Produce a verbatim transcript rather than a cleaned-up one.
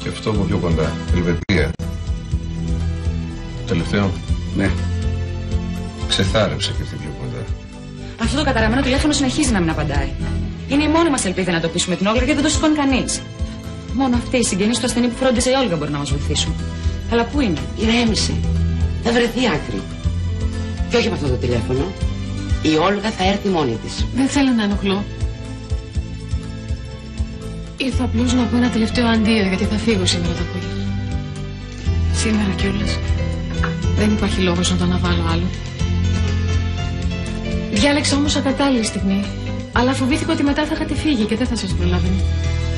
Και αυτό από πιο κοντά. Ελβετία. Τελευταίο. Ναι. Ξεθάρεψε και αυτή πιο κοντά. Αυτό το καταραμένο τηλέφωνο συνεχίζει να μην απαντάει. Είναι η μόνη μας ελπίδα να το πείσουμε την Όλγα, γιατί δεν το σηκώνει κανείς. Μόνο αυτοί οι συγγενείς του ασθενή που φρόντιζε η Όλγα μπορεί να μας βοηθήσουν. Αλλά πού είναι? Ηρέμησε. Θα βρεθεί άκρη. Και όχι με αυτό το τηλέφωνο. Η Όλγα θα έρθει μόνη της. Δεν θέλω να ενοχλώ. Ήρθα απλώς να πω ένα τελευταίο αντίο, γιατί θα φύγω σήμερα το απόγευμα. Σήμερα κιόλας. Δεν υπάρχει λόγος να το αναβάλω άλλο. Διάλεξα όμως ακατάλληλη στιγμή. Αλλά φοβήθηκα ότι μετά θα είχατε φύγει και δεν θα σας προλάβαινε.